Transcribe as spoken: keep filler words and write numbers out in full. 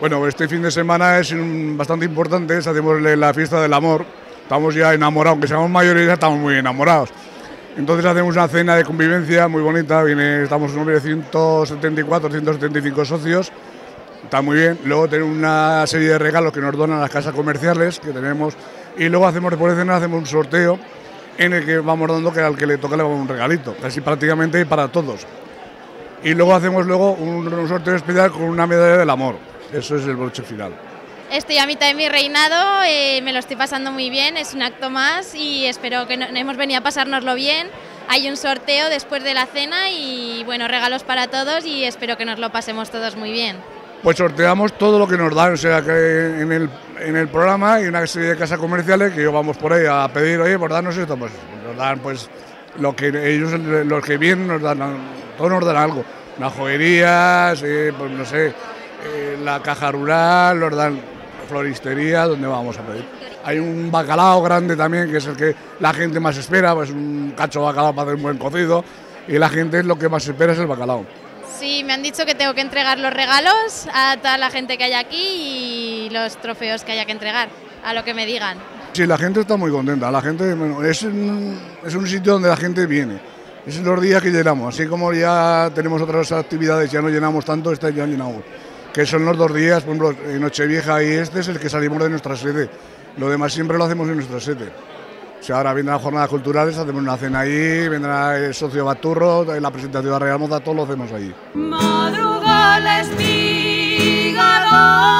Bueno, este fin de semana es un, bastante importante, hacemos la fiesta del amor. Estamos ya enamorados, aunque seamos mayores ya estamos muy enamorados. Entonces hacemos una cena de convivencia muy bonita, viene, estamos unos ciento setenta y cuatro, ciento setenta y cinco socios, está muy bien. Luego tenemos una serie de regalos que nos donan las casas comerciales que tenemos y luego hacemos después de cena hacemos un sorteo en el que vamos dando que al que le toca le damos un regalito, casi prácticamente para todos. Y luego hacemos luego un, un sorteo especial con una medalla del amor. Eso es el broche final. Estoy a mitad de mi reinado, eh, me lo estoy pasando muy bien, es un acto más y espero que no, hemos venido a pasárnoslo bien. Hay un sorteo después de la cena y bueno, regalos para todos y espero que nos lo pasemos todos muy bien. Pues sorteamos todo lo que nos dan, o sea que en el, en el programa hay una serie de casas comerciales que vamos por ahí a pedir, oye, pues danos esto, pues nos dan pues lo que ellos, los que vienen nos dan, todos nos dan algo, unas joyerías, eh, pues no sé. Eh, la caja rural, nos dan floristería, donde vamos a pedir. Hay un bacalao grande también, que es el que la gente más espera, pues un cacho de bacalao para hacer un buen cocido, y la gente lo que más espera es el bacalao. Sí, me han dicho que tengo que entregar los regalos a toda la gente que hay aquí y los trofeos que haya que entregar, a lo que me digan. Sí, la gente está muy contenta, la gente, bueno, es, un, es un sitio donde la gente viene. Es los días que llenamos, así como ya tenemos otras actividades, ya no llenamos tanto, este ya llenamos. Que son los dos días, por ejemplo, en Nochevieja y este es el que salimos de nuestra sede. Lo demás siempre lo hacemos en nuestra sede. O sea, ahora vendrán jornadas culturales, hacemos una cena ahí, vendrá el socio Baturro, la presentación de la Real Moda, todo lo hacemos ahí. Madruga la espiga.